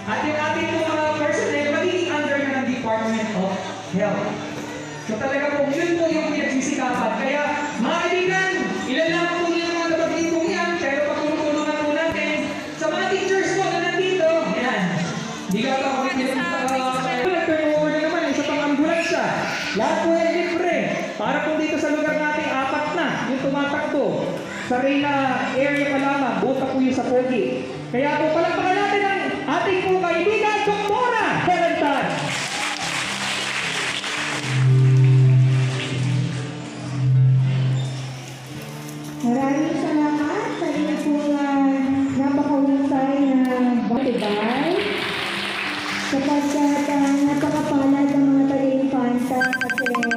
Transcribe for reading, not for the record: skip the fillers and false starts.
At yung ating mga personnel, magiging under na ng Department of Health. So talaga po, yun po yung pinagsisikapan. Kaya, mga kaibigan, ilan lang po yung mga kapatid yan, pero patulungan po natin sa mga teachers po na nandito. Yan. Di ka pa ako nag-turnover na naman sa pang-ambulansya. Lahat po ay libre. Para po dito sa lugar natin, 4 na yung tumatakbo. Sa Reyna area pa lamang, buta po yung sa Pogi. Kaya po palagpakan natin ang ating po kaibigan, Doktora Helen Tan. Maraming salamat sa inyo po napakahusay na batibay sapagkat napakapalad ng mga taga-Infanta kasi